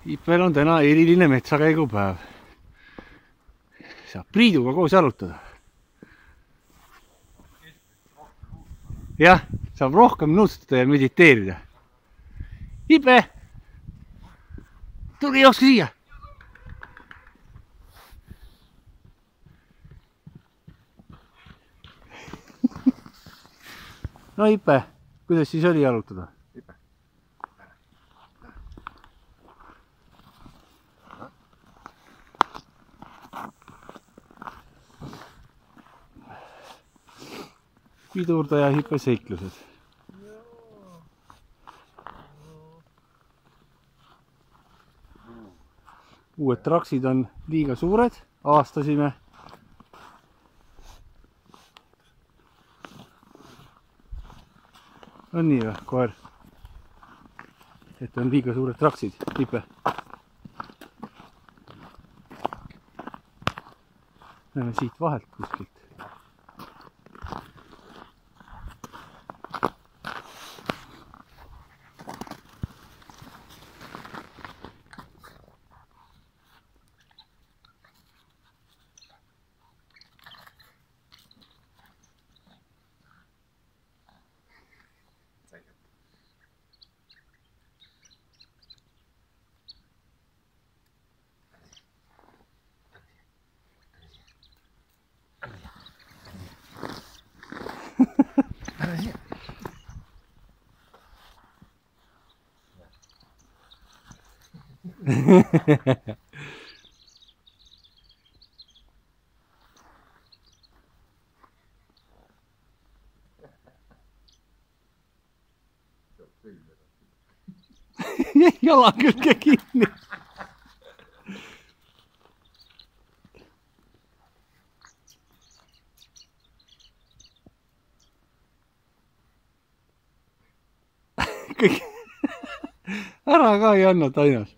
Ipel on täna eriline metsakäigupäev. Saab Priiduga koos jalutada. Jah, saab rohkem nõustada ja mediteerida. Ipe! Tuli jookske siia! No Ipe, kuidas siis oli jalutada? Pidurdaja Ipe seiklused. Uued traksid on liiga suured, aastasime. On nii või, koer? Et on liiga suured traksid, Ipe. Näeme siit vahelt kuskilt. Jalan külge kinni. Ära ka ei anna Tainas.